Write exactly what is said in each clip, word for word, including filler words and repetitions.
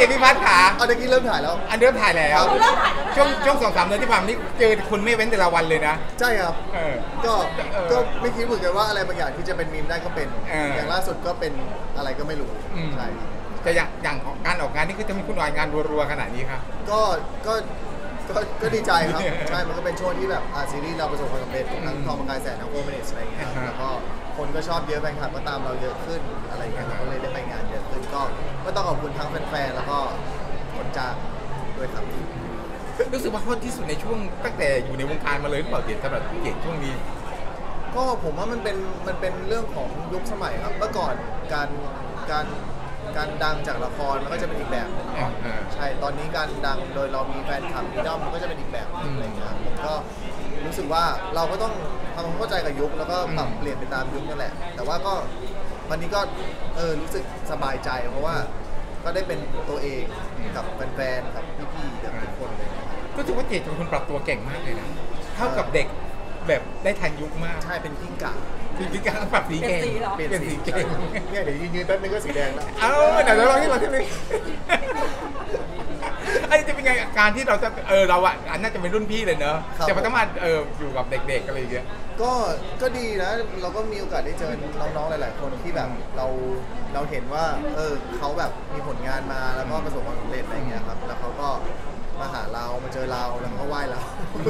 พี่พัฒน์ขาเอาตะกี้เริ่มถ่ายแล้วอันเริ่มถ่ายแล้วเราเริ่มถ่ายแล้วช่วงช่วงสองสามเดือนที่ผ่านมานี่เจอคุณไม่เว้นแต่ละวันเลยนะใช่ครับเออก็เออก็ไม่คิดเหมือนกันว่าอะไรบางอย่างที่จะเป็นมีมได้ก็เป็นเออออย่างล่าสุดก็เป็นอะไรก็ไม่รู้อืมใช่แต่อย่างอย่างของการออกงานนี่คือจะมีคุณวายงานรัวๆขนาดนี้ครับก็ก็ก็ก็ดีใจครับ ใช่ มันก็เป็นช่วงที่แบบอ่าซีรีส์เราประสบความสำเร็จทั้งทองประกายแสนทั้งโอเมเนสอะไรอย่างเงี้ยครับอ่าฮะแล้วก็คนก็ชอบเยอะแฟนคลับก็ตามเราเยอะขึ้นอะไรอย่างเงี้ยอ่าฮะก็เลยได้ไปงานเยอะขึ้นก็ก็ต้องขอบคุณทั้งแฟนๆแล้วก็คนจ้างด้วยครับรู้สึกว่าฮอตที่สุดในช่วงตั้งแต่อยู่ในวงการมาเลยหรือเปล่าเจตสำหรับเจตช่วงนี้ก็ผมว่ามันเป็นมันเป็นเรื่องของยุคสมัยครับเมื่อก่อนการการการดังจากละครมันก็จะเป็นอีกแบบหนึ่งอ่าอ่าใช่ตอนนี้การดังโดยเรามีแฟนคลับมีด้อมมันก็จะเป็นอีกแบบหนึงอะไรอย่างเงี้ยผมก็รู้สึกว่าเราก็ต้องทำความเข้าใจกับยุคแล้วก็ปรับอืมเปลี่ยนไปตามยุคนั่นแหละ แต่ว่าก็วันนี้ก็เออรู้สึกสบายใจ เพราะว่าก็ได้เป็นตัวเองกับแฟนๆกับพี่ๆกับทุกคนเลยก็ถือว่าเจตเป็นคนปรับตัวเก่งมากเลยนะเท่ากับเด็กแบบได้ทันยุคมากใช่เป็นกิ้งก่าจริงๆการปรับสีเก่งเปลี่ยนสีเหรอเปลี่ยนสีเก่งเนี่ยเดี๋ยวยืนๆแป๊บนึงก็สีแดงแล้วเอ้าเดี๋ยวเราลองที่เราที่นี่ไอ้จะเป็นไงการที่เราจะเออเราอ่ะอันน่าจะเป็นรุ่นพี่เลยเนอะครับจะมาต้องมาเอออยู่กับเด็กๆอะไรอย่างเงี้ยก็ก็ดีนะเราก็มีโอกาสได้เจอน้องๆหลาย ๆ คนที่แบบเราเราเห็นว่าเออเขาแบบมีผลงานมาแล้วก็ประสบความสำเร็จอะไรเงี้ยครับแล้วเขาก็มาหาเรามาเจอเราแล้วเขาก็ไหว้เรา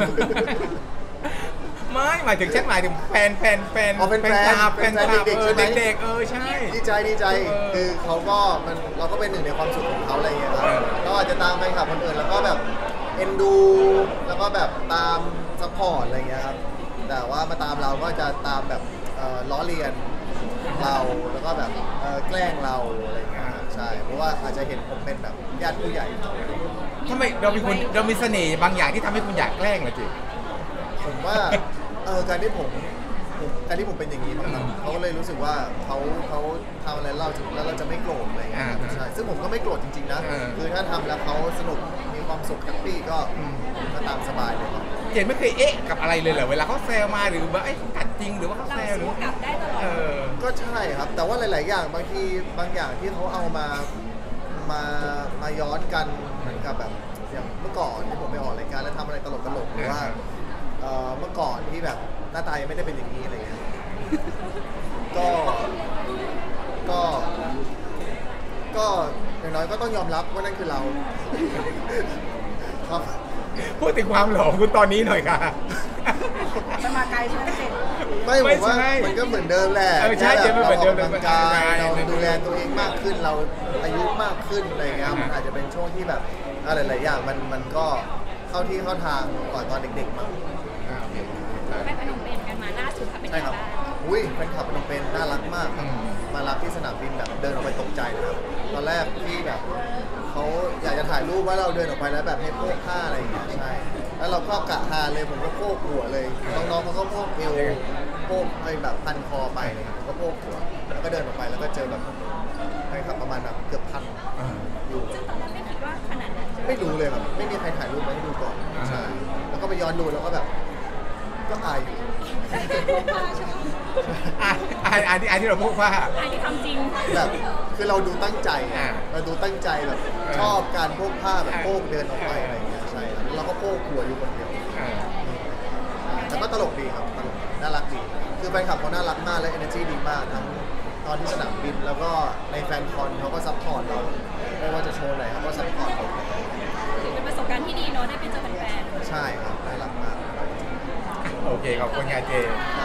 ไม่หมายถึงฉันหมายถึงแฟนแฟนแฟนอ๋อเป็นแฟนคลับแฟนเป็นคแฟนลับเด็กๆเอใช่อไหมเด็กๆเออใช่ดีใจดีใจเออคือเขาก็มันเราก็เป็นหนึ่งในความสุขของเขาอะไรเงี้ยครับเออเราอาจจะตามแฟนคลับคนอื่นแล้วก็แบบเอ็นดู แล้วก็แบบตามซัพพอร์ตอะไรเงี้ยครับแต่ว่ามาตามเราก็จะตามแบบเอ่อล้อเลียนเราแล้วก็แบบเอ่อแกล้งเราอะไรเงี้ยครับใช่เพราะว่าอาจจะเห็นผมเป็นแบบญาติผู้ใหญ่ทำไมเรามีคนเรามีเสน่ห์บางอย่างที่ทำให้คุณอยากแกล้งเหรอจิผมว่าเออการที่ผมผมการที่ผมเป็นอย่างนี้มั้งครับเขาก็เลยรู้สึกว่าเขาเขาทำอะไรเราถึงแล้วเราจะไม่โกรธอะไรเงี้ยอ่าใช่ซึ่งผมก็ไม่โกรธจริงๆนะเออคือถ้าทำแล้วเขาสนุกมีความสุขแฮปปี้ก็อืมก็ตามสบายเลยครับเจนไม่เคยเอ๊ะกับอะไรเลยเหรอเวลาเขาแซวมาหรือว่าไอ้ยเขากัดจริงหรือว่าเขาเราแซวหรือสู้กลับได้ตลอดเออก็ใช่ครับ แต่ว่าหลาย ๆ อย่างบางทีบางอย่างที่เขาเอามามามาย้อนกันเหมือนกับแบบอย่างเมื่อก่อนที่ผมไปออกรายการแล้วทำอะไรตลกๆหรือว่าเอ่อเมื่อก่อนที่แบบหน้าตายังไม่ได้เป็นอย่างนี้อะไรเงี้ย ก็ ก็ ก็อย่างน้อยก็ต้องยอมรับว่านั่นคือเรา ครับพูดถึงความหล่อของคุณตอนนี้หน่อยค่ะจะมาไกลใช่ไหมเจนไม่ผมว่าไม่ใช่มันก็เหมือนเดิมแหละเออใช่แค่แบบเดี๋ยวมันเหมือนเดิมเราออกกำลังกายเออเราดูแลตัวเองมากขึ้นเราอายุมากขึ้นอะไรเงี้ยอ่าฮะมันอาจจะเป็นช่วงที่แบบอะไรหลายๆอย่างมันมันก็เข้าที่เข้าทางก่อนตอนเด็กๆมั้งอ่าโอเคไปพนมเปญกันมาล่าสุดค่ะเป็นใช่ยังครับไงบ้างอุ้ยแฟนคลับพนมเปญน่ารักมากครับอืมมารับที่สนามบินแบบเดินออกไปตกใจเลยครับตอนแรกที่แบบเขาอยากจะถ่ายรูปว่าเราเดินออกไปแล้วแบบให้โพกผ้าอะไรอย่างเงี้ยใช่แล้วเราก็กะทานเลยผมก็โพกหัวเลยน้องๆเขาก็โพกเอวโพกไอ้แบบพันคอไปเลยครับก็โพกหัวแล้วก็เดินออกไปแล้วก็เจอแบบแฟนคลับประมาณแบบเกือบพันอ่าอยู่ซึ่งตอนนั้นไม่คิดว่าขนาดนั้นไม่รู้เลยแบบไม่มีใครถ่ายรูปมาให้ดูก่อนอ่าใช่แล้วก็ไปย้อนดูแล้วก็แบบก็อายอยู่อ่ะอ่ะอันที่อันที่เราพูดว่าอันนี้ทำจริงแบบคือเราดูตั้งใจอ่าเราดูตั้งใจแบบเออชอบการโพกผ้าแบบอ่าโพกเดินออกไปอะไรอย่างเงี้ยใช่แล้วเราก็โพกหัวอยู่คนเดียวอ่าแต่ก็ตลกดีครับตลกน่ารักดีคือแฟนคลับเขาน่ารักมากและ energy ดีมากทั้งตอนที่สนามบินแล้วก็ในแฟนคอนเขาก็ซัพพอร์ตเราไม่ว่าจะโชว์ไหนเขาก็ซัพพอร์ตเราถือเป็นประสบการณ์ที่ดีเนาะได้ไปเจอแฟนๆใช่ครับน่ารักมากโอเคขอบคุณไงเจ